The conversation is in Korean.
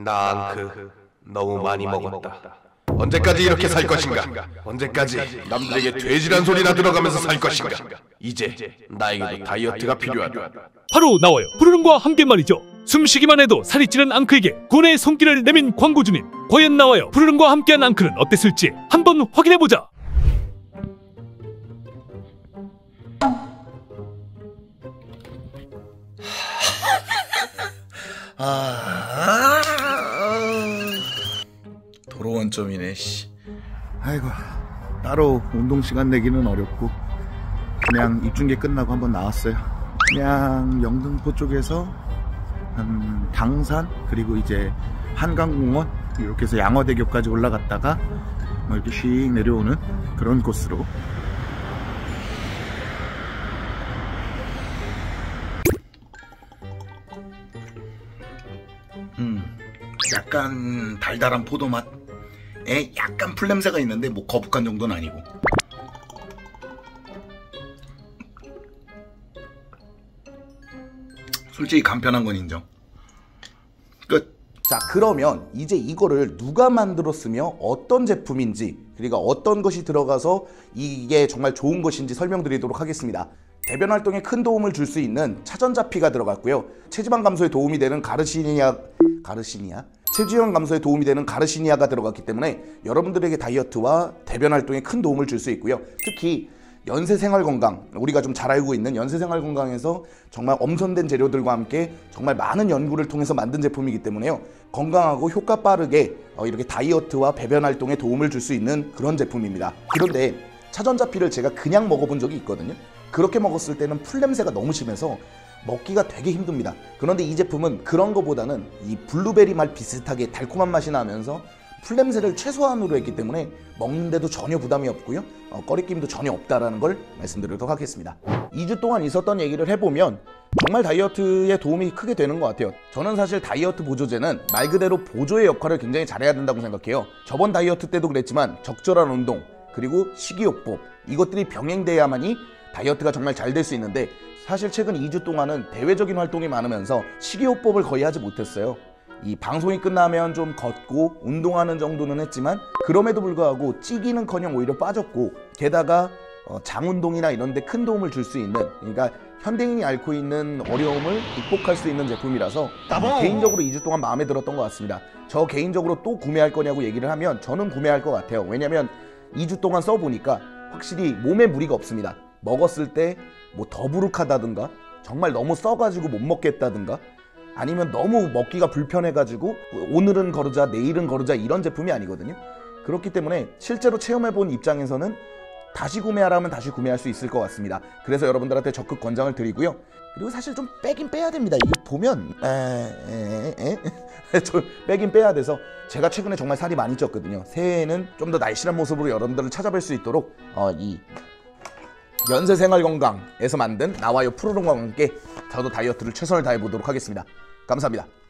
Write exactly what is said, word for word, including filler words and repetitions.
나 앙크 너무 많이 먹었다. 언제까지 이렇게 살 것인가? 언제까지 남들에게 돼지란 소리나 들어가면서 살 것인가? 이제 나에게도 다이어트가 필요하다. 바로 나와요. 푸르릉과 함께 말이죠. 숨쉬기만 해도 살이 찌는 앙크에게 구원의 손길을 내민 광고주님, 과연 나와요 푸르릉과 함께한 앙크는 어땠을지 한번 확인해보자. 아, 도로 원점이네. 씨. 아이고, 따로 운동 시간 내기는 어렵고 그냥 입중계 끝나고 한번 나왔어요. 그냥 영등포 쪽에서 한 당산 그리고 이제 한강공원 이렇게 해서 양화대교까지 올라갔다가 뭐 이렇게 씩 내려오는 그런 코스로. 음, 약간 달달한 포도 맛에 약간 풀 냄새가 있는데 뭐 거북한 정도는 아니고. 솔직히 간편한 건 인정. 끝. 자, 그러면 이제 이거를 누가 만들었으며 어떤 제품인지, 그리고 어떤 것이 들어가서 이게 정말 좋은 것인지 설명드리도록 하겠습니다. 대변 활동에 큰 도움을 줄 수 있는 차전자피가 들어갔고요. 체지방 감소에 도움이 되는 가르시니아, 가르시니아? 체지방 감소에 도움이 되는 가르시니아가 들어갔기 때문에 여러분들에게 다이어트와 대변 활동에 큰 도움을 줄 수 있고요. 특히 연쇄생활건강, 우리가 좀 잘 알고 있는 연쇄생활건강에서 정말 엄선된 재료들과 함께 정말 많은 연구를 통해서 만든 제품이기 때문에요. 건강하고 효과 빠르게 이렇게 다이어트와 배변 활동에 도움을 줄 수 있는 그런 제품입니다. 그런데 차전자피를 제가 그냥 먹어본 적이 있거든요. 그렇게 먹었을 때는 풀냄새가 너무 심해서 먹기가 되게 힘듭니다. 그런데 이 제품은 그런 거보다는 이 블루베리 맛 비슷하게 달콤한 맛이 나면서 풀냄새를 최소한으로 했기 때문에 먹는데도 전혀 부담이 없고요. 어, 꺼리낌도 전혀 없다라는 걸 말씀드리도록 하겠습니다. 이 주 동안 있었던 얘기를 해보면 정말 다이어트에 도움이 크게 되는 것 같아요. 저는 사실 다이어트 보조제는 말 그대로 보조의 역할을 굉장히 잘해야 된다고 생각해요. 저번 다이어트 때도 그랬지만 적절한 운동, 그리고 식이요법, 이것들이 병행돼야만이 다이어트가 정말 잘 될 수 있는데, 사실 최근 이 주 동안은 대외적인 활동이 많으면서 식이요법을 거의 하지 못했어요. 이 방송이 끝나면 좀 걷고 운동하는 정도는 했지만 그럼에도 불구하고 찌기는커녕 오히려 빠졌고, 게다가 어, 장운동이나 이런 데 큰 도움을 줄 수 있는, 그러니까 현대인이 앓고 있는 어려움을 극복할 수 있는 제품이라서 개인적으로 이 주 동안 마음에 들었던 것 같습니다. 저 개인적으로 또 구매할 거냐고 얘기를 하면 저는 구매할 것 같아요. 왜냐면 이 주 동안 써보니까 확실히 몸에 무리가 없습니다. 먹었을 때 뭐 더부룩하다든가 정말 너무 써가지고 못 먹겠다든가 아니면 너무 먹기가 불편해가지고 오늘은 거르자 내일은 거르자 이런 제품이 아니거든요. 그렇기 때문에 실제로 체험해본 입장에서는 다시 구매하라면 다시 구매할 수 있을 것 같습니다. 그래서 여러분들한테 적극 권장을 드리고요. 그리고 사실 좀 빼긴 빼야 됩니다. 이게 보면 좀 빼긴 빼야 돼서 제가 최근에 정말 살이 많이 쪘거든요. 새해에는 좀 더 날씬한 모습으로 여러분들을 찾아뵐 수 있도록 어, 이 연쇄생활건강에서 만든 나와요 푸르릉과 함께 저도 다이어트를 최선을 다해보도록 하겠습니다. 감사합니다.